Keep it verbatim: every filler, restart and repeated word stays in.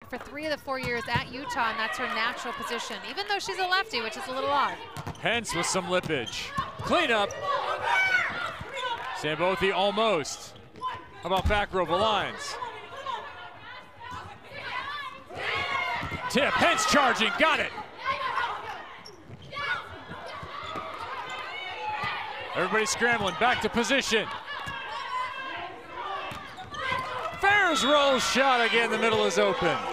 for three of the four years at Utah, and that's her natural position, even though she's a lefty, which is a little odd. Hentz with some lippage. Cleanup. Sambothi almost. How about back row of the lines? Tip, Hentz charging, got it. Everybody scrambling, back to position. Fair's roll shot again, the middle is open.